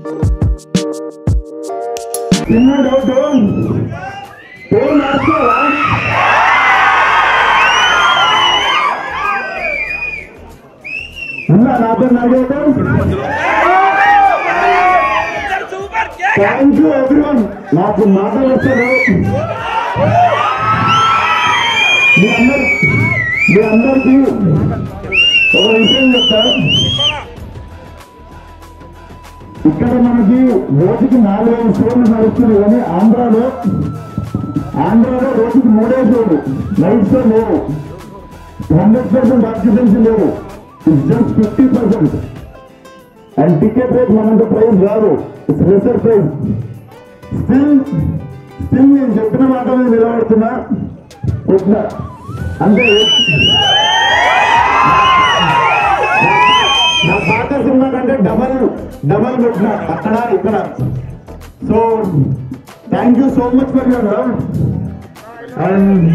Thank you everyone. నాకు మాటలు వస్తారు. మీ అందరికీ ఒక విషయం చెప్తా. ఇక్కడ మనకి రోజుకి 4-5 షోలు నడుస్తుంది కానీ ఆంధ్రాలో రోజుకి 3 షోలు నైట్ షో లేవు. 100% ఆక్యుపెన్సీ లేవు. It's just 50%. And ticket rate మనంత ప్రైస్ రాదు. It's lesser price. స్టిల్ నేను చెప్పిన మాట మీద నిలబడుతున్నా. కొట్టినా అంటే నా పాత సినిమా కంటే డబల్ కొట్టినా అక్కడ ఇక్కడ. So thank you so much for your love and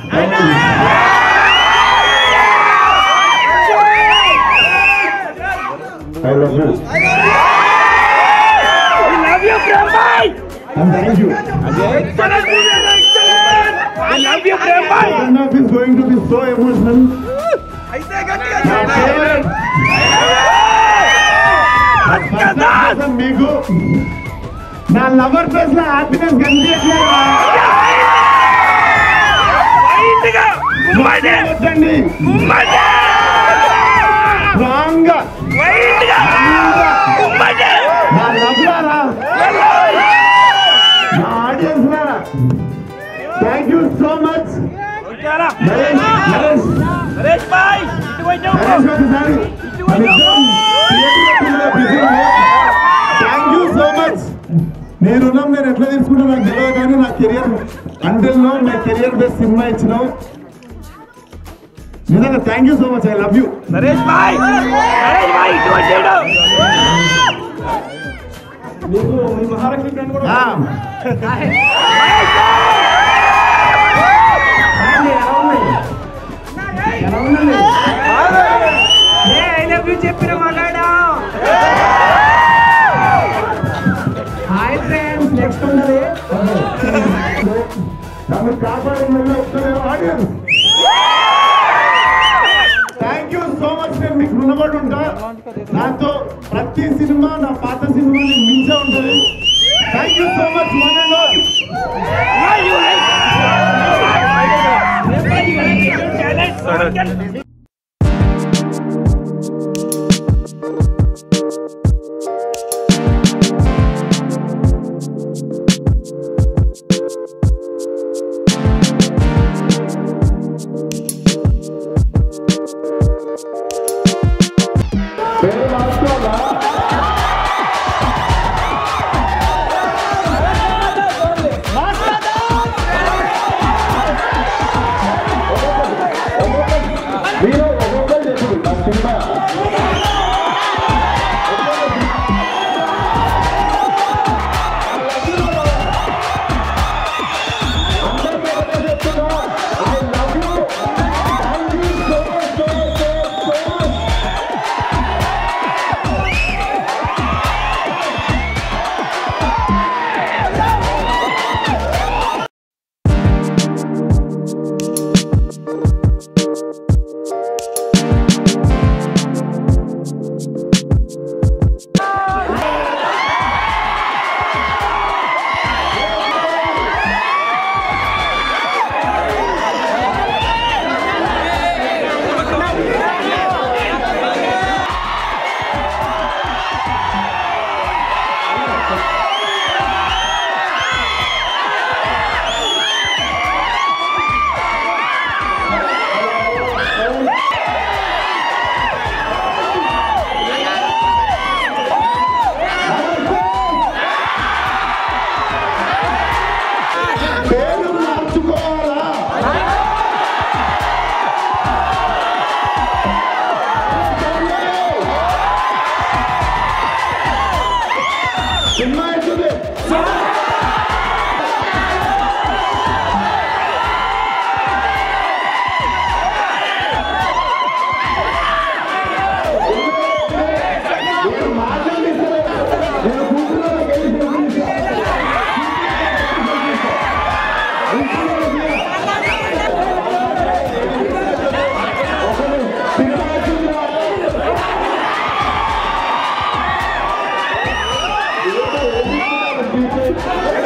I love you. We love you, Prambhai. And thank you. Excellent. I love you, Prambhai. Enough is going to be so emotional. మీకు నా lover face లో happiness కనిపించట్లేదు. Strong గా నా లవ్లారా నా audience లారా thank you so much. Naresh భాయ్ థ్యాంక్ యూ సో మచ్. నేను ఎట్లా తీసుకుంటా నాకు తెలియదు కానీ నా కెరియర్ అంటిల్లో నా కెరియర్ బేస్ సినిమా ఇచ్చినావు. నిజంగా thank you so much. I love you Naresh భాయ్. మహారాష్ట్ర ఫ్రెండ్ కూడా చెప్పిన మాట్లాడా. Hi friends. నెక్స్ట్ ఉన్నది కాపాడే audience. Thank you so much. నేను మీకు రుణపడి ఉంటా. నాతో ప్రతి సినిమా నా పాత సినిమాని మించే ఉంటుంది. Thank you so much. One and all. Hey,